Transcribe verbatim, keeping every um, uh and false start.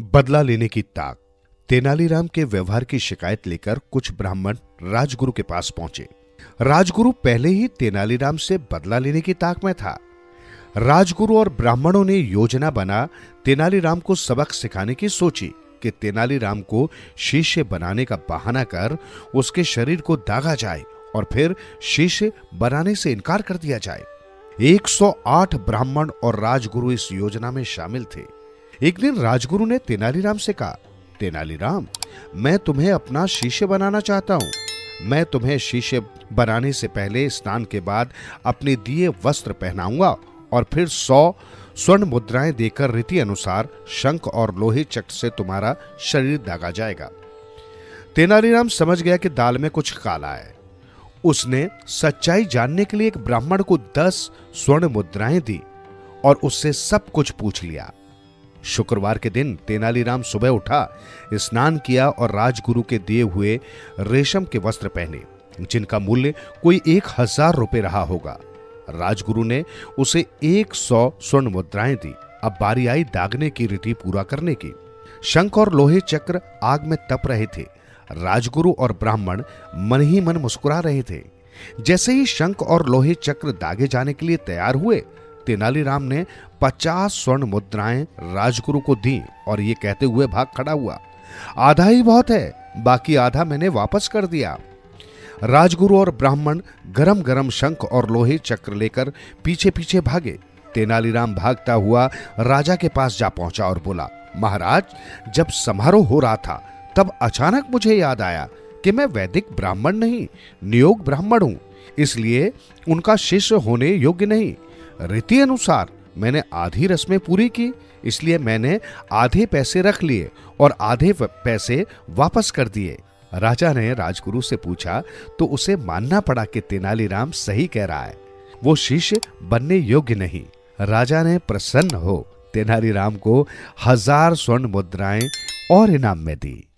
बदला लेने की ताक। तेनालीराम के व्यवहार की शिकायत लेकर कुछ ब्राह्मण राजगुरु के पास पहुंचे। राजगुरु पहले ही तेनालीराम से बदला लेने की ताक में था। राजगुरु और ब्राह्मणों ने योजना बना तेनालीराम को सबक सिखाने की सोची कि तेनालीराम को शिष्य बनाने का बहाना कर उसके शरीर को दागा जाए और फिर शिष्य बनाने से इनकार कर दिया जाए। एक सौ आठ ब्राह्मण और राजगुरु इस योजना में शामिल थे। एक दिन राजगुरु ने तेनालीराम से कहा, तेनालीराम, मैं तुम्हें अपना शिष्य बनाना चाहता हूं। मैं तुम्हें शिष्य बनाने से पहले स्नान के बाद अपने दिए वस्त्र पहनाऊंगा और फिर सौ स्वर्ण मुद्राएं देकर रीति अनुसार शंख और लोहे चक्र से तुम्हारा शरीर दागा जाएगा। तेनालीराम समझ गया कि दाल में कुछ काला है। उसने सच्चाई जानने के लिए एक ब्राह्मण को दस स्वर्ण मुद्राएं दी और उससे सब कुछ पूछ लिया। शुक्रवार के दिन तेनालीराम सुबह उठा, स्नान किया और राजगुरु के दिए हुए रेशम के वस्त्र पहने, जिनका मूल्य कोई एक हजार रुपए रहा होगा। राजगुरु ने उसे एक सौ स्वर्ण मुद्राएं दी। अब बारी आई दागने की रीति पूरा करने की। शंख और लोहे चक्र आग में तप रहे थे। राजगुरु और ब्राह्मण मन ही मन मुस्कुरा रहे थे। जैसे ही शंख और लोहे चक्र दागे जाने के लिए तैयार हुए, तेनालीराम ने पचास स्वर्ण मुद्राएं राजगुरु को दी और ये कहते हुए भाग खड़ा हुआ, आधा ही बहुत है, बाकी आधा मैंने वापस कर दिया। राजगुरु और ब्राह्मण गरम गरम शंख और लोहे चक्र लेकर पीछे पीछे भागे। तेनालीराम भागता हुआ राजा के पास जा पहुंचा और बोला, महाराज, जब समारोह हो रहा था तब अचानक मुझे याद आया कि मैं वैदिक ब्राह्मण नहीं, नियोग ब्राह्मण हूं, इसलिए उनका शिष्य होने योग्य नहीं। रीति अनुसार मैंने आधी रस्में पूरी की, इसलिए मैंने आधे पैसे रख लिए और आधे पैसे वापस कर दिए। राजा ने राजगुरु से पूछा तो उसे मानना पड़ा कि तेनालीराम सही कह रहा है, वो शिष्य बनने योग्य नहीं। राजा ने प्रसन्न हो तेनालीराम को हजार स्वर्ण मुद्राएं और इनाम में दी।